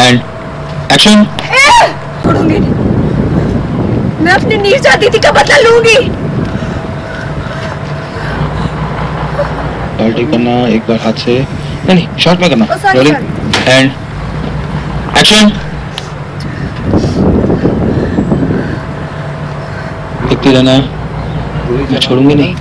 And action. छोड़ूंगी नहीं, मैं अपनी नीरजा दीदी का बदला लूंगी। पार्टी करना एक बार हाथ से, नहीं शॉर्ट में करना। Rolling and action. देखती रहना, मैं छोड़ूंगी नहीं।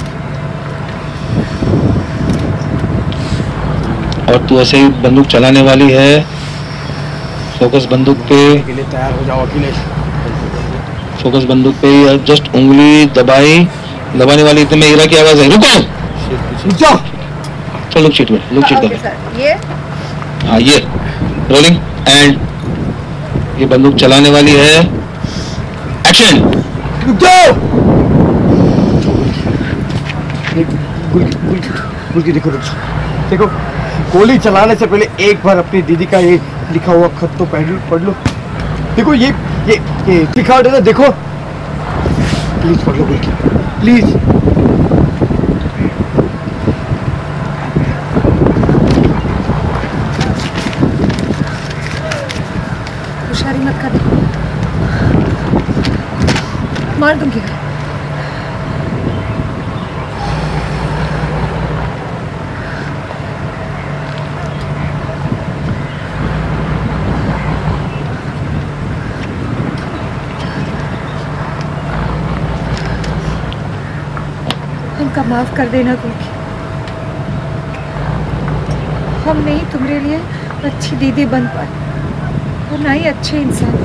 और तू ऐसे ही बंदूक चलाने वाली है। फोकस बंदूक पे, तैयार हो जाओ अखिलेश। फोकस बंदूक पे, जस्ट उंगली दबाने वाली इतने में हीरा की आवाज है, रुको जाओ। चल लुक शीट में, लुक शीट कर। ये हाँ ये रोलिंग एंड ये बंदूक चलाने वाली है। एक्शन। रुक जाओ। गुल की देखो, देखो गोली चलाने से पहले एक बार अपनी दीदी का ये लिखा हुआ खत तो पढ़ लो। देखो ये लिखा हुआ है ना, देखो प्लीज पढ़ लो गुल की, प्लीज। होशियारी मत कर, मार दूंगी। हमका माफ कर देना गुल्की, हम नहीं तुम्हारे लिए अच्छी दीदी बन पाए और ना ही अच्छे इंसान।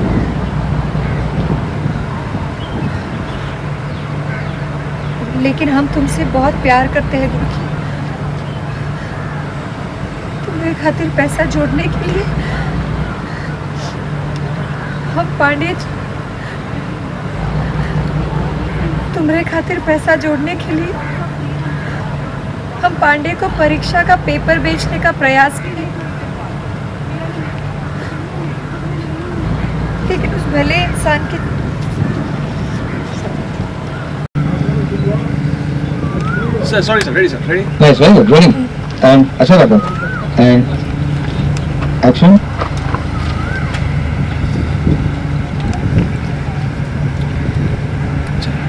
लेकिन हम तुमसे बहुत प्यार करते हैं गुल्की। तुम्हारे खातिर पैसा जोड़ने के लिए हम पांडे, तुम्हारे खातिर पैसा जोड़ने के लिए हम पांडे को परीक्षा का पेपर बेचने का प्रयास किए, लेकिन उस भले इंसान के sorry sir, ready sir, ready. Nice, very good, rolling and अच्छा लगा एंड एक्शन।